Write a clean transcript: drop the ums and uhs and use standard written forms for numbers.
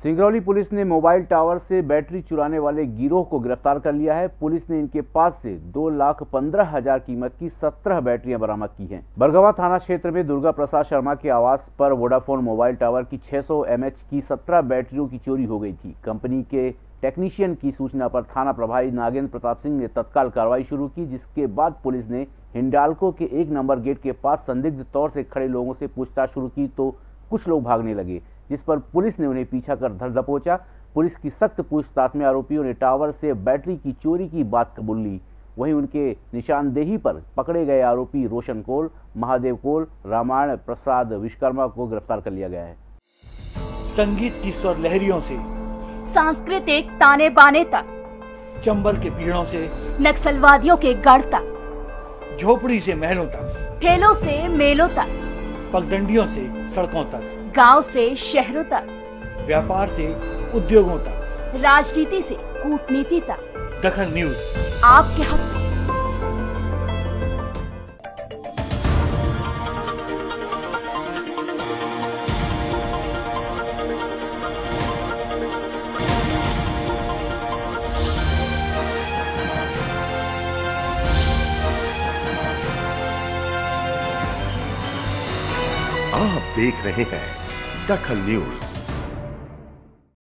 Singrauli police ने mobile tower से battery चुराने वाले गिरोह को गिरफ्तार कर लिया है। पुलिस ने इनके पास से 2,15,000 कीमत की 17 बैटरियां बरामद की हैं। बरगवा थाना क्षेत्र में दुर्गा प्रसाद शर्मा के आवास पर वोडाफोन मोबाइल टावर की 600 mAh की 17 बैटरियों की चोरी हो गई थी। कंपनी के टेक्नीशियन की सूचना पर थाना प्रभारी नागेंद्र प्रताप सिंह ने तत्काल कार्रवाई शुरू की, जिसके बाद पुलिस ने हिंडाल्को के 1 नंबर गेट के पास संदिग्ध तौर से खड़े लोगों से पूछताछ शुरू की तो कुछ लोग भागने लगे, जिस पर पुलिस ने उन्हें पीछा कर धर दबोचा। पुलिस की सख्त पूछताछ में आरोपियों ने टावर से बैटरी की चोरी की बात कबूल ली। वहीं उनके निशानदेही पर पकड़े गए आरोपी रोशन कोल, महादेव कोल, रामायण प्रसाद विश्वकर्मा को गिरफ्तार कर लिया गया है। संगीत की स्वर लहरियों से सांस्कृतिक ताने बाने तक, चंबल के पीड़ों से नक्सलवादियों के गढ़ तक, झोपड़ी से महलों तक, ठेलों से मेलों तक, पगडंडियों से सड़कों तक, गांव से शहरों तक, व्यापार से उद्योगों तक, राजनीति से कूटनीति तक, दखल न्यूज आपके हक में। आप देख रहे हैं दखल न्यूज।